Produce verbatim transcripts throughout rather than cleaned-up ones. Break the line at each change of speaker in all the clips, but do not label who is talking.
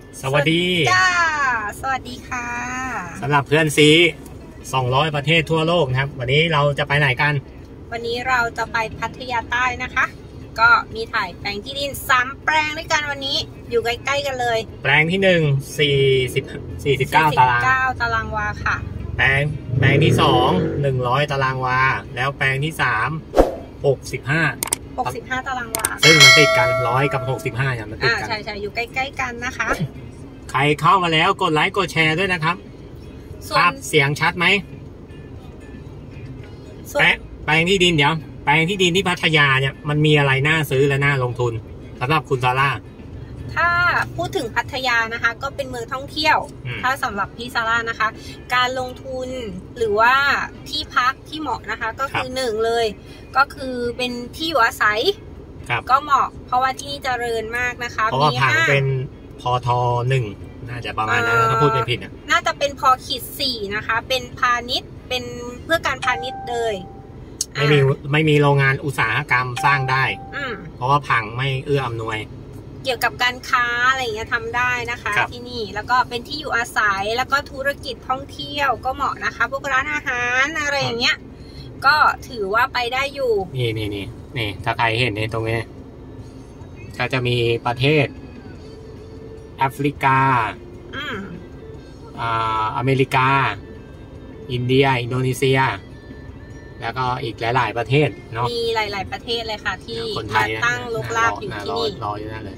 สวัสดี
จ้าสวัสดีค่ะ
สำหรับเพื่อนซีสองร้อยประเทศทั่วโลกนะครับวันนี้เราจะไปไหนกัน
วันนี้เราจะไปพัทยาใต้นะคะก็มีถ่ายแปลงที่ดินสามแปลงด้วยกันวันนี้อยู่ใกล้ๆกันเลย
แปลงที่หนึ่งสี่สิบสี่สิบเก้าตาราง
เก้าตารางวาค่ะ
แปลงแปลงที่สองหนึ่งร้อยตารางวาแล้วแปลงที่สามหกสิบห้า
หกสิบห้าตารางวา
ซึ่งมันติดกันร้อยกับหกสิบห้าอย่างมันติดกัน
ใช่ใช่อยู่ใกล้ๆกันนะคะ
ใครเข้ามาแล้วกดไลค์กดแชร์ด้วยนะครับภาพเสียงชัดไหมแปลงแปลงที่ดินเดี๋ยวแปลงที่ดินที่พัทยาเนี่ยมันมีอะไรน่าซื้อและน่าลงทุนสำหรับคุณซาร่า
ถ้าพูดถึงพัทยานะคะก็เป็นเมืองท่องเที่ยวถ้าสำหรับพี่ซาร่านะคะการลงทุนหรือว่าที่พักที่เหมาะนะคะก็คือหนึ่งเลยก็คือเป็นที่อยู่อาศัยก็เหมาะเพราะว่าที่นี่เจริญมากนะคะ
เพราะว่าผังเป็นพอทอหนึ่งน่าจะประมาณนั้นถ้าพูดเป็นผิดนะ
น่าจะเป็นพอขีดสี่นะคะเป็นพาณิชย์เป็นเพื่อการพาณิชย์เลย
ไม่มีไม่มีโรงงานอุตสาหกรรมสร้างได้เพราะว่าผังไม่เอื้ออำนวย
เกี่ยวกับการค้าอะไรอย่างเงี้ยทำได้นะคะที่นี่แล้วก็เป็นที่อยู่อาศัยแล้วก็ธุรกิจท่องเที่ยวก็เหมาะนะคะพวกร้านอาหารอะไรอย่างเงี้ยก็ถือว่าไปได้อยู่
นี่นี่นี่นี่ถ้าใครเห็นในตรงนี้ก็จะมีประเทศแอฟริกา
อืม
อ่าอเมริกาอินเดียอินโดนีเซียแล้วก็อีกหลายๆประเทศเนาะ
มีหลายๆประเทศเลยค่ะที่มาตั้งลกลากอยู่ที่นี่
รออยู่นั่นเลย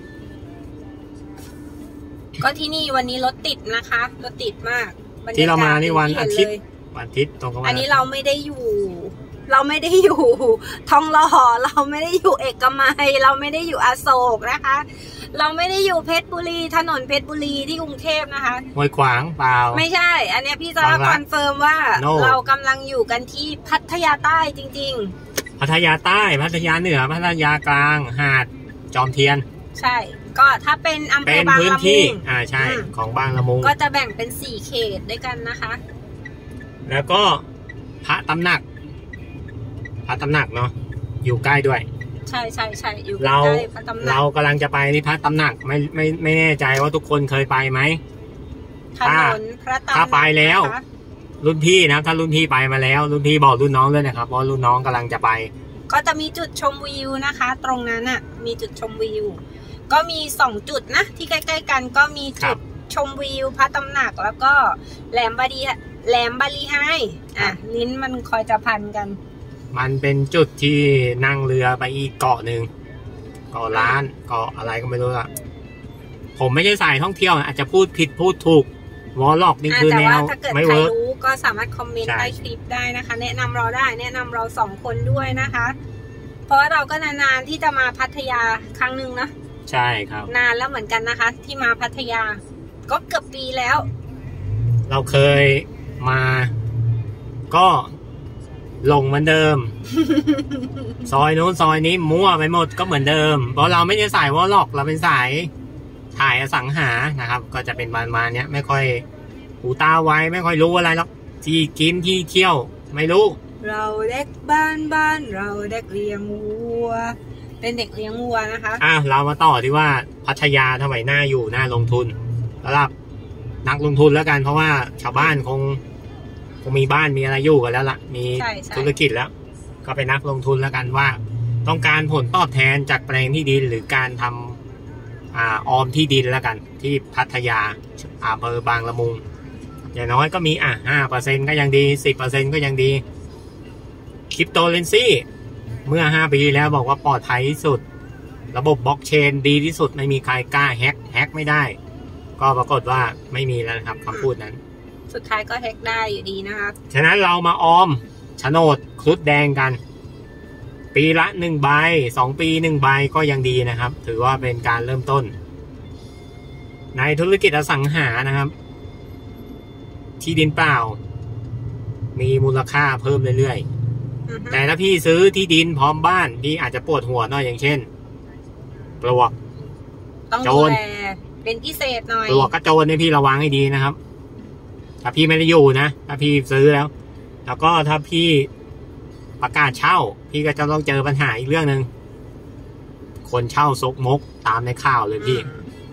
ก็ที่นี่วันนี้รถติดนะคะรถติดมาก
ที่เรามานี่วันอาทิตย์วันอาทิตย์ตรงกับวัน
อันนี้เราไม่ได้อยู่เราไม่ได้อยู่ทองหล่อเราไม่ได้อยู่เอกมัยเราไม่ได้อยู่อโศกนะคะเราไม่ได้อยู่เพชรบุรีถนนเพชรบุรีที่กรุงเทพนะคะ
ห้วยขวางเปล่า
ไม่ใช่อันนี้พี่จะคอนเฟิร์มว่า no. เรากำลังอยู่กันที่พัทยาใต้จริง
ๆพัทยาใต้พัทยาเหนือพัทยากลางหาดจอมเทียน
ใช่ก็ถ้าเป็นอำเภอบางละมุง
อ่าใช่ของบางละมุง
ก็จะแบ่งเป็นสี่เขตด้วยกันนะคะ
แล้วก็พระตำหนักพระตำหนักเนาะอยู่ใกล้ด้วย
ใช่ใช่ใช่อยู่ใก
ล้พระตำหนักเรากำลังจะไปที่พระตำหนักไม่ไม่ไม่แน่ใจว่าทุกคนเคยไปไหม
ถนนพระตำหนัก
ถ้าไปแล้วรุ่นพี่นะถ้ารุ่นพี่ไปมาแล้วรุ่นพี่บอกรุ่นน้องด้วยนะครับเพราะรุ่นน้องกำลังจะไป
ก็จะมีจุดชมวิวนะคะตรงนั้นอ่ะมีจุดชมวิวก็มีสองจุดนะที่ใกล้ๆกันก็มีจุดชมวิวพระตำหนักแล้วก็แหลมบาลีแหลมบาลีไฮอ่ะลิ้นมันคอยจะพันกัน
มันเป็นจุดที่นั่งเรือไปอีกเกาะหนึ่งเกาะล้านเกาะอะไรก็ไม่รู้ละผมไม่ใช่สายท่องเที่ยวอาจจะพูดผิดพูดถูกวอลล็อกนี่คือแนว
ไม่เวิร์กถ้าเกิดใครรู้ก็สามารถคอมเมนต์ใต้คลิปได้นะคะแนะนำเราได้แนะนำเราสองคนด้วยนะคะเพราะว่าเราก็นานๆที่จะมาพัทยาครั้งหนึ่งนะ
ใช่ครับ
นานแล้วเหมือนกันนะคะที่มาพัทยาก็เกือบปีแล้ว
เราเคยมาก็ลงเหมือนเดิม ซอยนู้นซอยนี้มั่วไปหมดก็เหมือนเดิมเพราะเราไม่ใช่สายวอลล็อกเราเป็นสายถ่ายอสังหานะครับก็จะเป็นประมาณเนี้ยไม่ค่อยหูตาไวไม่ค่อยรู้อะไรหรอกที่กินที่เที่ยวไม่รู้
เราเด็กบ้านบ้านเราเด็กเลี้ยงวัวเป็นเด็กเลี้ยงวัวนะคะ
อ่ะเรามาต่อที่ว่าพัทยาทำไมน่าอยู่น่าลงทุนสำหรับนักลงทุนแล้วกันเพราะว่าชาวบ้านคงคงมีบ้านมีอะไรอยู่กันแล้วล่ะมีธุรกิจแล้วก็เป็นนักลงทุนแล้วกันว่าต้องการผลตอบแทนจากแปลงที่ดินหรือการทำอ่าออมที่ดินแล้วกันที่พัทยาอำเภอบางละมุงอย่างน้อยก็มีอ่ะห้าเปอร์เซ็นต์ก็ยังดีสิบเปอร์เซ็นต์ก็ยังดีคริปโตเคอเรนซีเมื่อห้าปีแล้วบอกว่าปลอดภัยที่สุดระบบบล็อกเชนดีที่สุดไม่มีใครกล้าแฮกแฮกไม่ได้ก็ปรากฏว่าไม่มีแล้วครับคำพูดนั้น
สุดท้ายก็แฮกได้อยู่ดีนะครับ
ฉะนั้นเรามาออมโฉนดครุฑแดงกันปีละหนึ่งใบสองปีหนึ่งใบก็ยังดีนะครับถือว่าเป็นการเริ่มต้นในธุรกิจอสังหานะครับที่ดินเปล่ามีมูลค่าเพิ่มเรื่อยๆแต่ถ้าพี่ซื้อที่ดินพร้อมบ้านพี่อาจจะปวดหัวหน่อยอย่างเช่นปลวก
ต้องดูแลเป็นพิเศษหน่อย
ปลวกกระโจนเนี่ยพี่ระวังให้ดีนะครับถ้าพี่ไม่ได้อยู่นะถ้าพี่ซื้อแล้วแล้วก็ถ้าพี่ประกาศเช่าพี่ก็จะต้องเจอปัญหาอีกเรื่องหนึ่งคนเช่าซกมกตามในข่าวเลยพี่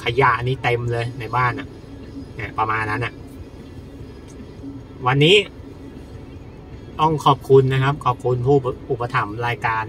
ขยะนี่เต็มเลยในบ้านอ่ะเนี่ยประมาณนั้นอ่ะวันนี้ต้องขอบคุณนะครับขอบคุณผู้อุปถัมภ์รายการ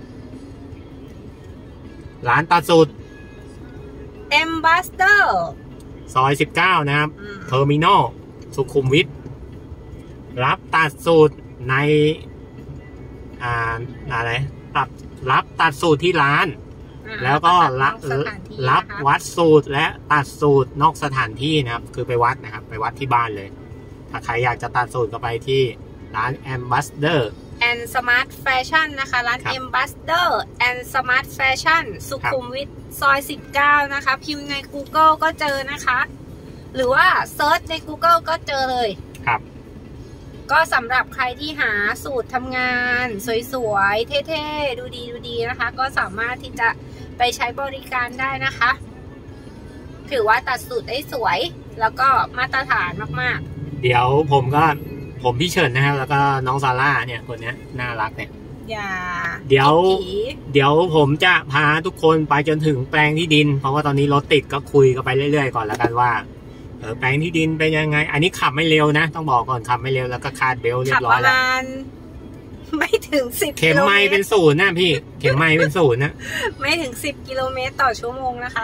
ร้านตัดสูตร
Ambassador
ซอยสิบเก้านะครับเทอร์มินอลสุขุมวิทรับตัดสูตรในอ่าอะไรตัดรับตัดสูตรที่ร้านแล้วก็รับรับวัดสูตรและตัดสูตรนอกสถานที่นะครับคือไปวัดนะครับไปวัดที่บ้านเลยถ้าใครอยากจะตัดสูตรก็ไปที่ร้าน Ambassador
and Smart Fashion นะคะร้าน Ambassador and Smart Fashion สุขุมวิทซอยสิบเก้านะคะพิมพ์ใน Google ก็เจอนะคะหรือว่าเซิร์ชใน Google ก็เจอเลย
ครับ
ก็สำหรับใครที่หาสูตรทำงานสวยๆเท่ๆดูดีดูดีนะคะก็สามารถที่จะไปใช้บริการได้นะคะถือว่าตัดสูตรได้สวยแล้วก็มาตรฐานมาก
ๆเดี๋ยวผมก็ผมพี่เฉินนะครับแล้วก็น้องซาร่าเนี่ยคนนี้น่ารักเนี่ย
อย่า
เดี๋ยวเดี๋ยวผมจะพาทุกคนไปจนถึงแปลงที่ดินเพราะว่าตอนนี้รถติดก็คุยกันไปเรื่อยๆก่อนแล้วกันว่าเออแปลงที่ดินเป็นยังไงอันนี้ขับไม่เร็วนะต้องบอกก่อนขับไม่เร็วแล้วก็คาดเบลเรียบร้อยแล้ว
ไม่ถึงสิบ
เข็มไม้เป็นศูนย์นะพี่เข็มไม้เป็นศูนย์นะ
ไม่ถึงสิบกิโลเมตรต่อชั่วโมงนะคะ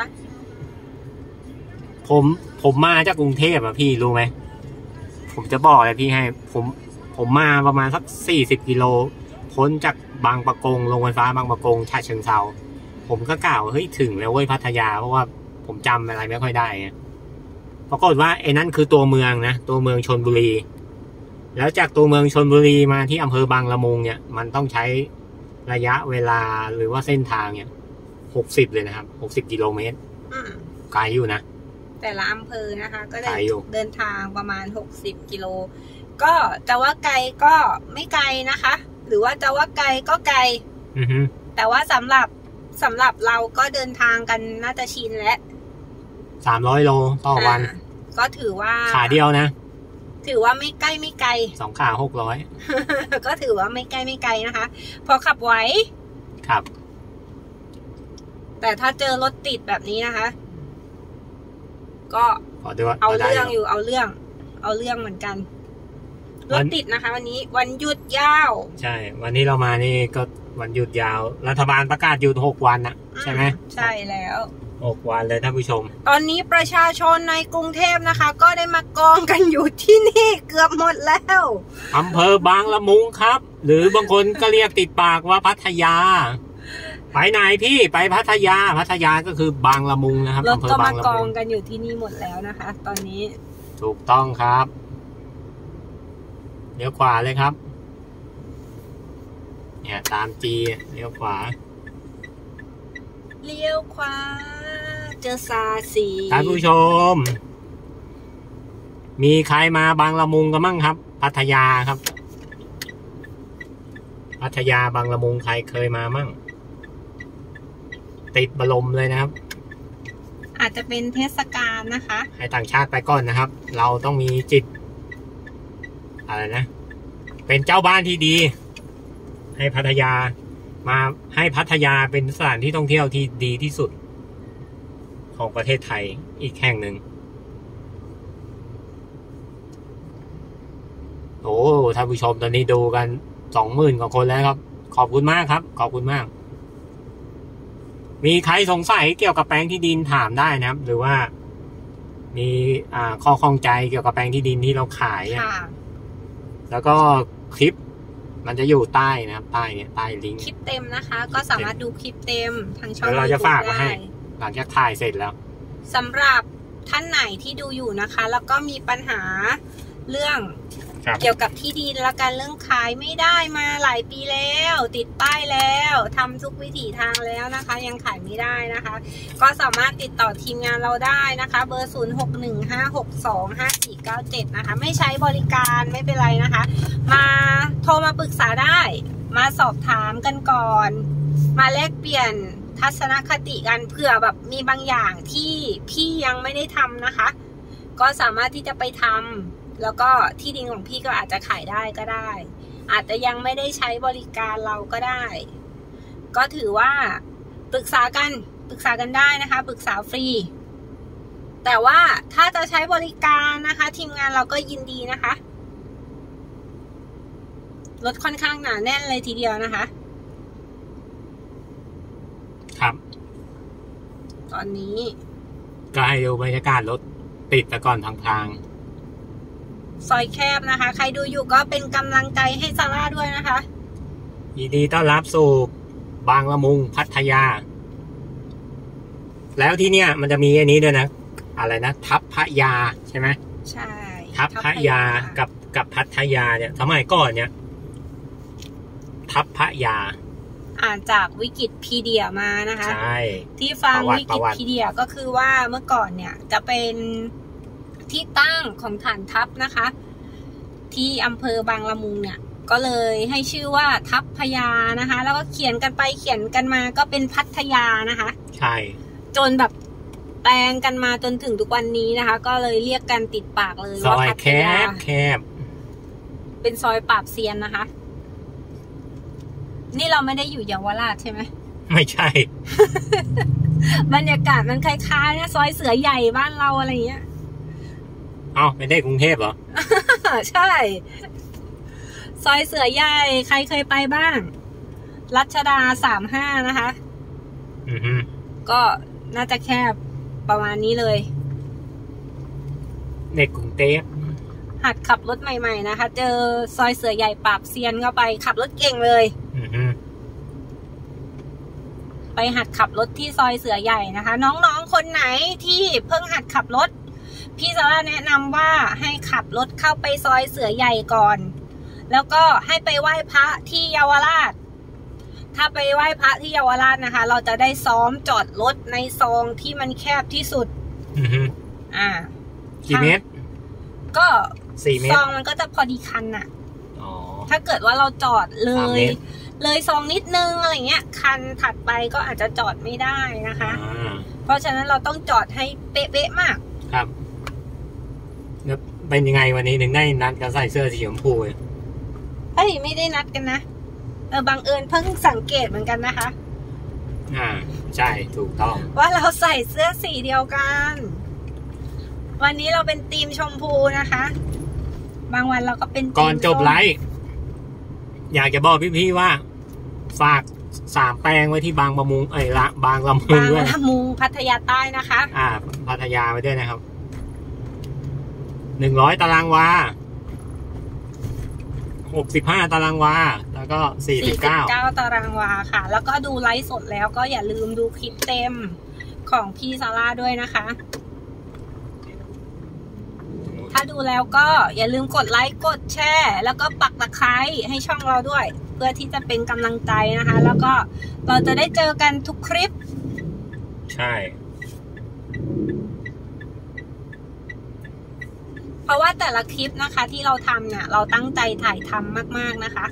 ผมผมมาจากกรุงเทพอ่ะพี่รู้ไหมผมจะบอกเลยพี่ให้ผมผมมาประมาณสักสี่สิบกิโลพ้นจากบางปะกงโรงไฟฟ้าบางปะกงฉะเชิงเทราผมก็กล่าวเฮ้ยถึงแล้วเว้ยพัทยาเพราะว่าผมจำอะไรไม่ค่อยได้ปรากฏว่าไอ้นั่นคือตัวเมืองนะตัวเมืองชลบุรีแล้วจากตัวเมืองชลบุรีมาที่อำเภอบางละมุงเนี่ยมันต้องใช้ระยะเวลาหรือว่าเส้นทางเนี่ยหกสิบเลยนะครับหกสิบกิโลเมตรไกลอยู่นะ
แต่ละอำเภอนะคะก็ได้เดินทางประมาณหกสิบกิโลก็จะว่าไกลก็ไม่ไกลนะคะหรือว่าจะว่าไกลก็ไกลแต่ว่าสำหรับสำหรับเราก็เดินทางกันน่าจะชินแล้ว
สามร้อยโลต่อวัน
ก็ถือว่า
ขาเดียวนะ
ถือว่าไม่ใกล้ไม่ไกล
สองขาหกร้อย
ก็ถือว่าไม่ใกล้ไม่ไกลนะคะพอขับไหว
ครับ
แต่ถ้าเจอรถติดแบบนี้นะคะก็เอาเรื่องอยู่เอาเรื่องเอาเรื่องเหมือนกันรถติดนะคะวันนี้วันหยุดยาว
ใช่วันนี้เรามานี่ก็วันหยุดยาวรัฐบาลประกาศหยุดหกวันนะใช่ไหม
ใช่แล้ว
หกวันเลยท่านผู้ชม
ตอนนี้ประชาชนในกรุงเทพนะคะก็ได้มากองกันอยู่ที่นี่เกือบหมดแล้ว
อำเภอบางละมุงครับหรือบางคนก็เรียกติดปากว่าพัทยาไปไหนพี่ไปพัทยาพัทยาก็คือบางละมุงนะครับ
รถก็มากองกันอยู่ที่นี่หมดแล้วนะคะตอนนี้
ถูกต้องครับเลี้ยวขวาเลยครับเนี่ยตามจีเลี้ยวขวา
เลี้ยวขวาเจอซาสี
ท่านผู้ชมมีใครมาบางละมุงกันมั่งครับพัทยาครับพัทยาบางละมุงใครเคยมามั่งติดบรมเลยนะครับ
อาจจะเป็นเทศกาลนะคะ
ให้ต่างชาติไปก่อนนะครับเราต้องมีจิตอะไรนะเป็นเจ้าบ้านที่ดีให้พัทยามาให้พัทยาเป็นสถานที่ท่องเที่ยวที่ดีที่สุดของประเทศไทยอีกแห่งหนึ่งโอ้ท่านผู้ชมตอนนี้ดูกันสองหมื่นกว่าคนแล้วครับขอบคุณมากครับขอบคุณมากมีใครสงสัยเกี่ยวกับแปลงที่ดินถามได้นะครับหรือว่ามีอ่าข้อข้องใจเกี่ยวกับแปลงที่ดินที่เราขายแล้วก็คลิปมันจะอยู่ใต้นะครับใต้เนี่ยใต้ลิงก์
คลิปเต็มนะคะก็สามารถดูคลิปเต็มทางช่อง
เราจะฝากไว้ให้หลังจากถ่ายเสร็จแล้ว
สำหรับท่านไหนที่ดูอยู่นะคะแล้วก็มีปัญหาเรื่องเกี่ยวกับที่ดินและการเรื่องขายไม่ได้มาหลายปีแล้วติดป้ายแล้วทำทุกวิถีทางแล้วนะคะยังขายไม่ได้นะคะก็สามารถติดต่อทีมงานเราได้นะคะเบอร์ศูนย์ หก หนึ่ง ห้า หก สอง ห้า สี่ เก้า เจ็ดนะคะไม่ใช้บริการไม่เป็นไรนะคะมาโทรมาปรึกษาได้มาสอบถามกันก่อนมาแลกเปลี่ยนทัศนคติกันเผื่อแบบมีบางอย่างที่พี่ยังไม่ได้ทำนะคะก็สามารถที่จะไปทำแล้วก็ที่ดินของพี่ก็อาจจะขายได้ก็ได้อาจจะยังไม่ได้ใช้บริการเราก็ได้ก็ถือว่าปรึกษากันปรึกษากันได้นะคะปรึกษาฟรีแต่ว่าถ้าจะใช้บริการนะคะ ทีมงานเราก็ยินดีนะคะรถค่อนข้างหนาแน่นเลยทีเดียวนะคะ
ครับ
ตอนนี้
ก็ให้ดูบรรยากาศรถติดแต่ก่อนทางทาง
ซอยแคบนะคะใครดูอยู่ก็เป็นกำลังใจให้ซาร่าด้วยนะคะ
ยินดีต้อนรับสู่บางละมุงพัทยาแล้วที่เนี่ยมันจะมีอันนี้ด้วยนะอะไรนะทับพยาใช่ไหม
ใช่
ทับพยากับกับพัทยาเนี่ยสมัยก่อนเนี่ยทับพยา
อ่านจากวิกิพีเดียมานะคะ
ใช่
ที่ฟังวิกิพีเดียก็คือว่าเมื่อก่อนเนี่ยจะเป็นที่ตั้งของฐานทัพนะคะที่อำเภอบางละมุงเนี่ยก็เลยให้ชื่อว่าทัพพยานะคะแล้วก็เขียนกันไปเขียนกันมาก็เป็นพัทยานะคะ
ใช่
จนแบบแปลงกันมาจนถึงทุกวันนี้นะคะก็เลยเรียกกันติดปากเลยว่าพัทยา
แคบ
เป็นซอยปราบเซียนนะคะนี่เราไม่ได้อยู่เยาวราชใช่ไหม
ไม่ใช่
บรรยากาศมันคล้ายๆนะซอยเสือใหญ่บ้านเราอะไรเงี้ย
อ้าวไม่ได้กรุงเทพเหรอ
ใช่ซอยเสือใหญ่ใครเคยไปบ้างรัชดาสามห้านะคะ
อือฮึ
ก็น่าจะแคบประมาณนี้เลย
ในกรุงเทพ
หัดขับรถใหม่ๆนะคะเจอซอยเสือใหญ่ปราบเซียนเข้าไปขับรถเก่งเลย
อือฮึ
ไปหัดขับรถที่ซอยเสือใหญ่นะคะน้องๆคนไหนที่เพิ่งหัดขับรถพี่ซาร่าแนะนำว่าให้ขับรถเข้าไปซอยเสือใหญ่ก่อนแล้วก็ให้ไปไหว้พระที่เยาวราชถ้าไปไหว้พระที่เยาวราชนะคะเราจะได้ซ้อมจอดรถในซองที่มันแคบที่สุด
อือฮึ
อ่า
กี่เมตร
ก็สี่เมตรซองมันก็จะพอดีคันน่ะ
อ๋อ
ถ้าเกิดว่าเราจอดเลยเลยซองนิดนึงอะไรเงี้ยคันถัดไปก็อาจจะจอดไม่ได้นะคะเพราะฉะนั้นเราต้องจอดให้เป๊ะๆมาก
ครับแล้วเป็นยังไงวันนี้ถึงได้นัดกันใส่เสื้อสีชมพู
เฮ้ยไม่ได้นัดกันนะเออบังเอิญเพิ่งสังเกตเหมือนกันนะคะ
อ่าใช่ถูกต้อง
ว่าเราใส่เสื้อสีเดียวกันวันนี้เราเป็นทีมชมพูนะคะบางวันเราก็เป็น
ก่อนจบไลฟ์อยากจะบอกพี่ๆว่าฝากสามแปลงไว้ที่บางละมุงเอ้ยละบางละมุงด้วย
บางละมุงพัทยาใต้นะคะ
อ่าพัทยาไว้ด้วยนะครับหนึ่งร้อยตารางวาหกสิบห้าตารางวาแล้วก็สี่สิบเก้า
ตารางวาค่ะแล้วก็ดูไลฟ์สดแล้วก็อย่าลืมดูคลิปเต็มของพี่ซาร่าด้วยนะคะถ้าดูแล้วก็อย่าลืมกดไลค์กดแชร์แล้วก็ปักตะไคร้ให้ช่องเราด้วยเพื่อที่จะเป็นกำลังใจนะคะแล้วก็เราจะได้เจอกันทุกคลิป
ใช่
เพราะว่าแต่ละคลิปนะคะที่เราทำเนี่ยเราตั้งใจถ่ายทำมากๆนะคะ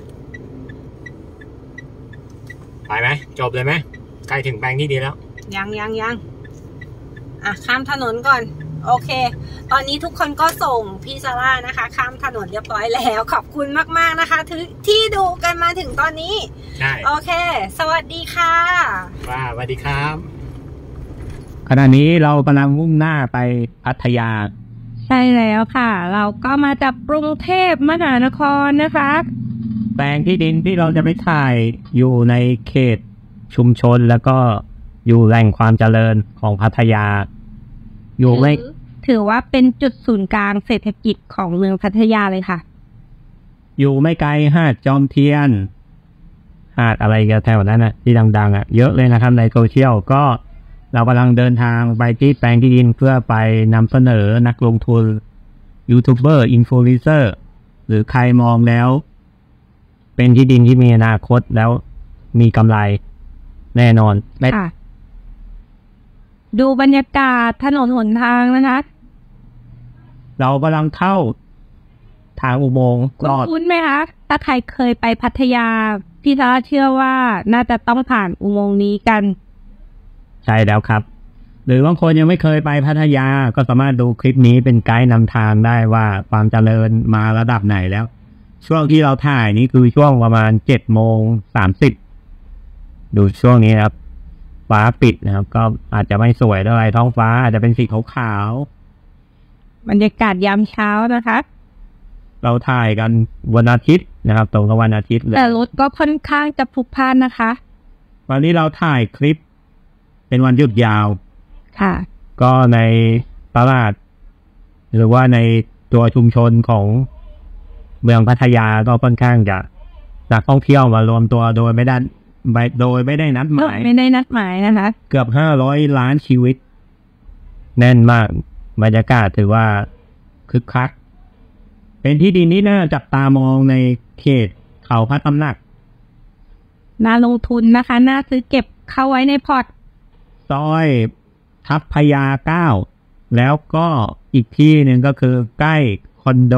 ไปไหมจบเลยไหมใกล้ถึงแปลงที่ดีแล้ว
ยังยังยังอ่ะข้ามถนนก่อนโอเคตอนนี้ทุกคนก็ส่งพี่ซาร่านะคะข้ามถนนเรียบร้อยแล้วขอบคุณมากๆนะคะที่ดูกันมาถึงตอนนี้
ใช่
โอเคสวัสดีค่ะ
ว่าสวัสดีครับขณะนี้เรากำลังมุ่งหน้าไปพัทยา
ใช่แล้วค่ะเราก็มาจากกรุงเทพมหานครนะคะ
แปลงที่ดินที่เราจะไปถ่ายอยู่ในเขตชุมชนแล้วก็อยู่แหล่งความเจริญของพัทยาอยู่ไม่
ถือว่าเป็นจุดศูนย์กลางเศรษฐกิจของเมืองพัทยาเลยค่ะ
อยู่ไม่ไกลหาดจอมเทียนหาดอะไรกันแถวนั้นนะที่ดังๆอ่ะเยอะเลยนะครับในโซเชียลก็เรากำลังเดินทางไปที่แปลงที่ดินเพื่อไปนำเสนอนักลงทุนยูทูบเบอร์อินฟลูเอนเซอร์หรือใครมองแล้วเป็นที่ดินที่มีอนาคตแล้วมีกำไรแน่นอน
ค่ะดูบรรยากาศถนนหนทางนะคะ
เรากำลังเข้าทางอุโมงค์
ลอดคุ้นไหมคะถ้าใครเคยไปพัทยาพี่ซาร่าเชื่อว่าน่าจะต้องผ่านอุโมงค์นี้กัน
ใช่แล้วครับหรือบางคนยังไม่เคยไปพัทยาก็สามารถดูคลิปนี้เป็นไกด์นำทางได้ว่าความเจริญมาระดับไหนแล้วช่วงที่เราถ่ายนี้คือช่วงประมาณเจ็ดโมงสามสิบดูช่วงนี้ครับฟ้าปิดนะครับก็อาจจะไม่สวยเท่าไหร่ท้องฟ้าอาจจะเป็นสีขาว
ๆบรรยากาศยามเช้านะคะ
เราถ่ายกันวันอาทิตย์นะครับตรงกับวันอาทิตย์เลย
แต่รถก็ค่อนข้างจะพลุกพล่านนะคะ
วันนี้เราถ่ายคลิปเป็นวันหยุดยาว
ค่ะ
ก็ในตลาดหรือว่าในตัวชุมชนของเมืองพัทยาก็ค่อนข้างจะนักท่องเที่ยวมารวมตัวโดยไม่ได้โดยไม่ได้นัดหมาย
ไม่ได้นัดหมายนะคะ
เกือบห้าร้อยล้านชีวิตแน่นมากบรรยากาศถือว่าคึกคักเป็นที่ดินที่น่าจับตามองในเขตเขาพระตำหนัก
น่าลงทุนนะคะน่าซื้อเก็บเข้าไว้ในพอร์ต
ซอยทับพญาเก้าแล้วก็อีกที่หนึ่งก็คือใกล้คอนโด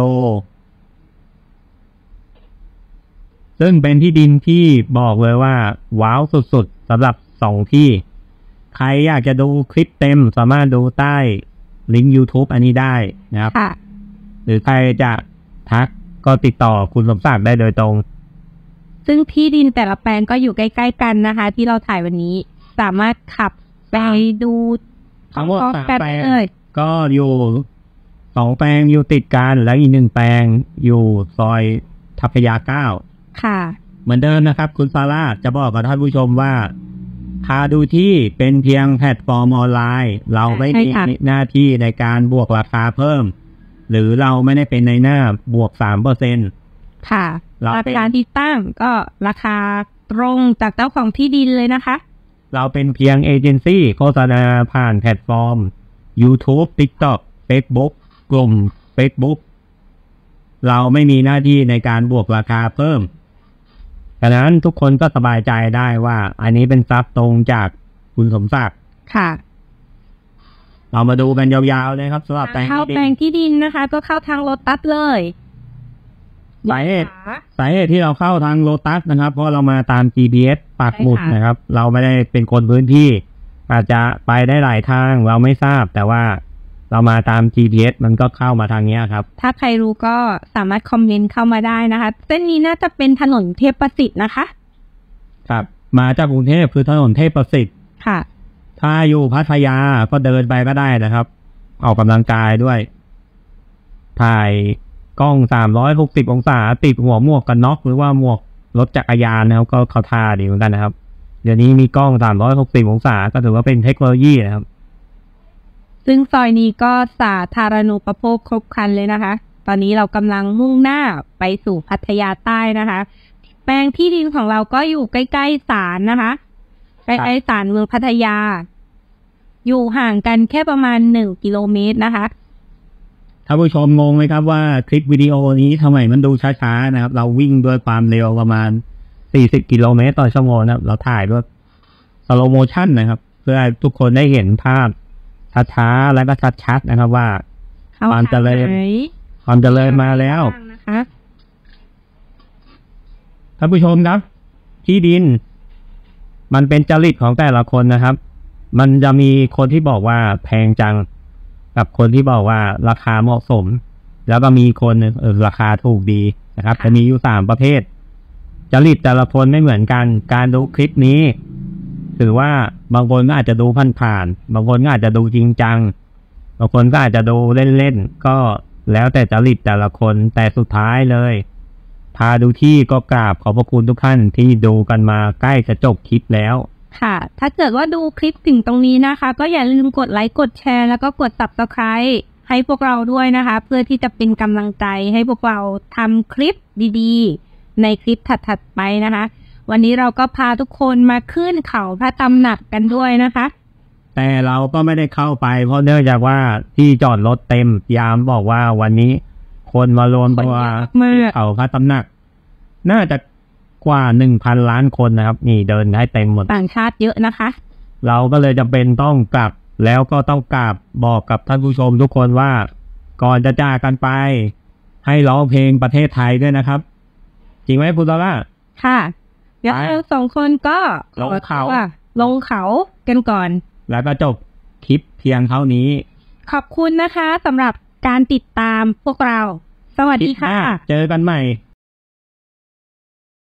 ซึ่งเป็นที่ดินที่บอกเลยว่าว้าวสุดๆสำหรับสองที่ใครอยากจะดูคลิปเต็มสามารถดูใต้ลิงก์ YouTube อันนี้ได้นะครับหรือใครจะทักก็ติดต่อคุณสมศักดิ์ได้โดยตรง
ซึ่งที่ดินแต่ละแปลงก็อยู่ใกล้ๆกันนะคะที่เราถ่ายวันนี้สามารถขับไปดู
ทั้งหมดสามแปลงก็อยู่สองแปลงอยู่ติดกันแล้วอีกหนึ่งแปลงอยู่ซอยทัพพญาเก้า
ค่ะ
เหมือนเดิมนะครับคุณซาร่าจะบอกกับท่านผู้ชมว่าพาดูที่เป็นเพียงแพลตฟอร์มออนไลน์เราไม่มีหน้าที่ในการบวกราคาเพิ่มหรือเราไม่ได้เป็นในหน้าบวกสามเปอร์เซ็นต์
ค่ะราคาที่ตั้งก็ราคาตรงจากเจ้าของที่ดินเลยนะคะ
เราเป็นเพียงเอเจนซี่โฆษณาผ่านแพลตฟอร์ม YouTube TikTok Facebook กลุ่ม Facebook เราไม่มีหน้าที่ในการบวกราคาเพิ่มดังนั้นทุกคนก็สบายใจได้ว่าอันนี้เป็นทรัพย์ตรงจากคุณสมศักดิ์
ค่ะ
เรามาดูกันยาวๆเลยครับสำหรับแปลง
เข้าแปลงที่ดินนะคะก็เข้าทางโลตัสเลย
สาเหตุสาเหตุที่เราเข้าทางโลตัสนะครับเพราะเรามาตาม จี พี เอส ปักหมุดนะครับเราไม่ได้เป็นคนพื้นที่อาจจะไปได้หลายทางเราไม่ทราบแต่ว่าเรามาตาม จี พี เอส มันก็เข้ามาทางนี้ครับ
ถ้าใครรู้ก็สามารถคอมเมนต์เข้ามาได้นะคะเส้นนี้น่าจะเป็นถนนเทพประสิทธิ์นะคะ
ครับมาจากกรุงเทพคือถนนเทพประสิทธิ์
ค่ะ
ถ้าอยู่พัทยาก็เดินไปก็ได้นะครับออกกำลังกายด้วยถ่ายกล้องสามร้อยหกสิบองศาติดหัวหมวกกันน็อกหรือว่าหมวกรถจักรยานนะครับก็เข้าท่าดีเหมือนกันนะครับเดี๋ยวนี้มีกล้องสามร้อยหกสิบองศาก็ถือว่าเป็นเทคโนโลยีนะครับ
ซึ่งซอยนี้ก็สาธารณูปโภคครบครันเลยนะคะตอนนี้เรากำลังมุ่งหน้าไปสู่พัทยาใต้นะคะแปลงที่ดินของเราก็อยู่ใกล้ๆศาลนะคะใกล้ๆศาลเมืองพัทยาอยู่ห่างกันแค่ประมาณหนึ่งกิโลเมตรนะคะ
ท่านผู้ชมงงไหมครับว่าคลิปวิดีโอนี้ทำไมมันดูช้าๆนะครับเราวิ่งด้วยความเร็วประมาณสี่สิบกิโลเมตรต่อชั่วโมงนะครับเราถ่ายด้วยสโลโมชั่นนะครับเพื่อให้ทุกคนได้เห็นภาพช้าๆและก็ชัดๆนะครับว่าความเจริญความเจริญมาแล้วท่านผู้ชมครับที่ดินมันเป็นจริตของแต่ละคนนะครับมันจะมีคนที่บอกว่าแพงจังกับคนที่บอกว่าราคาเหมาะสมแล้วก็มีคนเออราคาถูกดีนะครับจะมีอยู่สามประเภทจริตแต่ละคนไม่เหมือนกันการดูคลิปนี้ถือว่าบางคนก็อาจจะดูผ่านๆบางคนก็อาจจะดูจริงจังบางคนก็อาจจะดูเล่นๆก็แล้วแต่จริตแต่ละคนแต่สุดท้ายเลยพาดูที่ก็กราบขอบพระคุณทุกท่านที่ดูกันมาใกล้จะจบคลิปแล้ว
ค่ะถ้าเกิดว่าดูคลิปถึงตรงนี้นะคะก็อย่าลืมกดไลค์กดแชร์แล้วก็กด ซับสไครบ์ ให้พวกเราด้วยนะคะเพื่อที่จะเป็นกำลังใจให้พวกเราทำคลิปดีๆในคลิปถัดๆไปนะคะวันนี้เราก็พาทุกคนมาขึ้นเขาพระตำหนักกันด้วยนะคะ
แต่เราก็ไม่ได้เข้าไปเพราะเนื่องจากว่าที่จอดรถเต็มยามบอกว่าวันนี้คนมารวมตัวเขาพระตำหนักน่าจะกว่าหนึ่งพันล้านคนนะครับนี่เดินให้เต็มหมด
ต่างชาติเยอะนะคะ
เราก็เลยจำเป็นต้องกลับแล้วก็ต้องกราบบอกกับท่านผู้ชมทุกคนว่าก่อนจะจากกันไปให้ร้องเพลงประเทศไทยด้วยนะครับจริงไหมคุณตาล่า
ค่ะเดี๋ยวเราสองคนก็
ลงเขา
ลงเขากันก่อน
แล้วก็จบคลิปเพียงเท่านี้
ขอบคุณนะคะสำหรับการติดตามพวกเราสวัสดีค่ะ
เจอกันใหม่